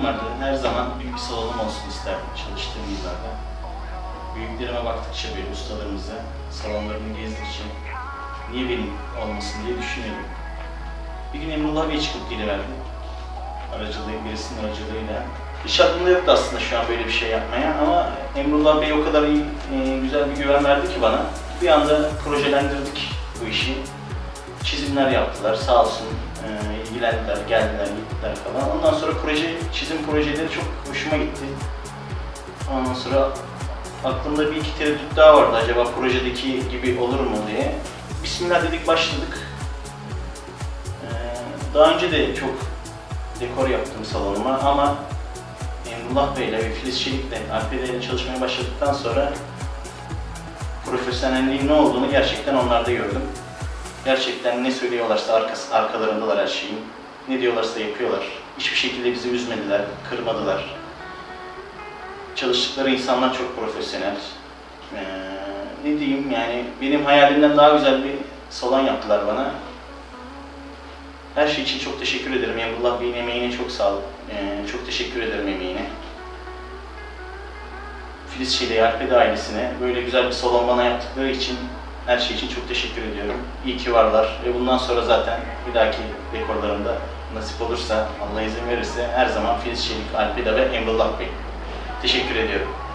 vardı. Her zaman büyük bir salonum olsun isterdim çalıştığım yıllarda. Büyüklerime baktıkça, böyle ustalarımıza, salonlarını gezdikçe niye benim olmasın diye düşünüyordum. Bir gün Emrullah Bey çıkıp geliverdi. Birisinin aracılığıyla. Hiç aklımda yoktu aslında şu an böyle bir şey yapmaya ama Emrullah Bey o kadar iyi, güzel bir güven verdi ki bana. Bir anda projelendirdik bu işi. Çizimler yaptılar, sağ olsun ilgilendiler, geldiler, gittiler falan. Ondan sonra çizim projeleri çok hoşuma gitti. Ondan sonra aklımda bir iki tereddüt daha vardı, acaba projedeki gibi olur mu diye. Bismillah dedik, başladık. Daha önce de çok dekor yaptım salonuma ama Emrullah Bey'le ve Filiz Çelik'le, Alpede'yle çalışmaya başladıktan sonra profesyonelliğin ne olduğunu gerçekten onlarda gördüm. Gerçekten ne söylüyorlarsa arkalarındalar her şeyin. Ne diyorlarsa yapıyorlar. Hiçbir şekilde bizi üzmediler, kırmadılar. Çalıştıkları insanlar çok profesyonel. Ne diyeyim yani, benim hayalimden daha güzel bir salon yaptılar bana. Her şey için çok teşekkür ederim. Emrullah Bey'in emeğine çok sağlık. Çok teşekkür ederim emeğine. Filiz Çelik'e, Alpede ailesine böyle güzel bir salon bana yaptıkları için, her şey için çok teşekkür ediyorum. İyi ki varlar ve bundan sonra zaten bir dahaki dekorlarımda nasip olursa, Allah izin verirse her zaman Filiz Çelik, Alpede ve Emrullah Bey. Teşekkür ediyorum.